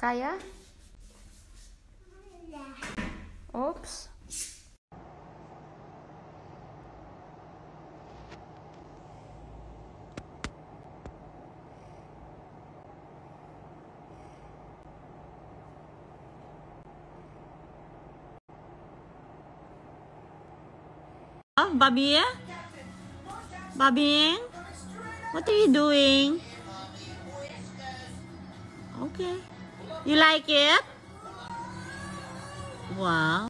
Kaya? Oops. Bobby? Bobby? What are you doing? Okay. You like it? Wow.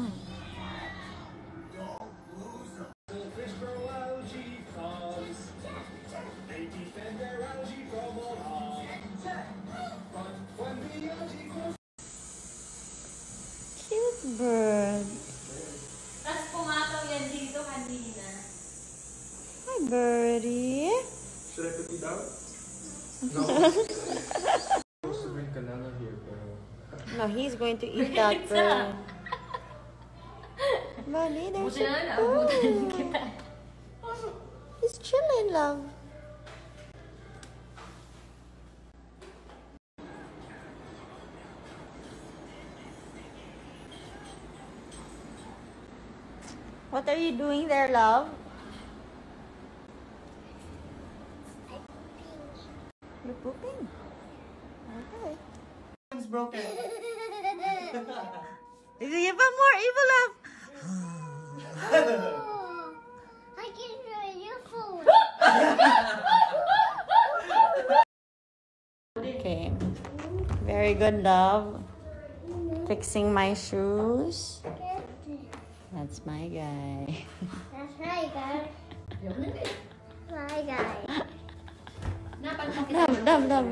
Cute bird. Tapos pumataw yan dito kanina. Hi, birdie. Should I put it down? No. Supposed to bring Canela here, pero... No, he's going to eat that bird. Buddy, there's a bird. He's chilling, love. What are you doing there, love? You're pooping? Okay. It's broken. Give him more evil, love. I can show you food. Okay. Very good, love. Fixing my shoes. That's my guy. That's right, guys. My guy. Love.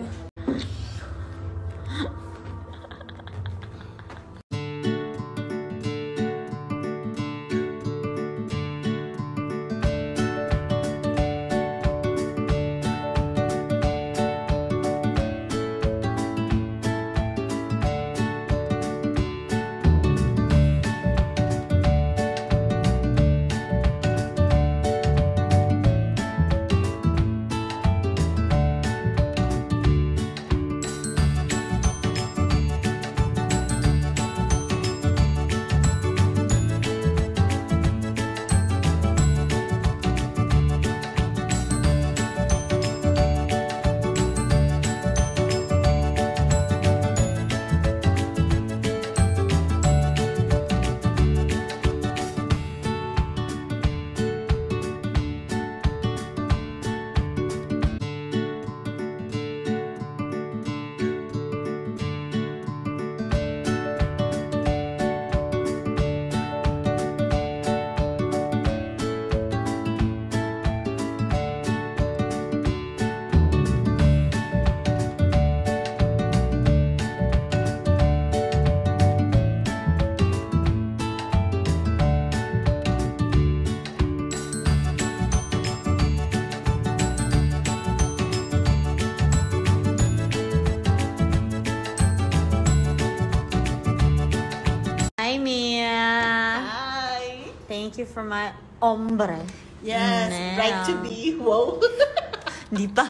Hi, Mia. Hi! Thank you for my ombre. Yes, Now. right to be. Whoa! Di pa.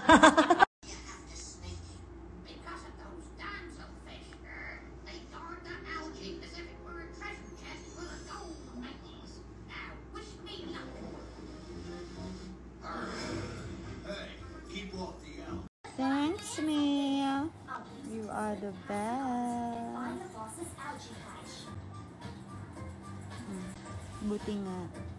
Because of those damn fish, they guard the algae as if it were a treasure chest full of gold like this. Now, wish me luck. Hey, keep off the algae. Thanks, Mia. You are the best. Buti nga.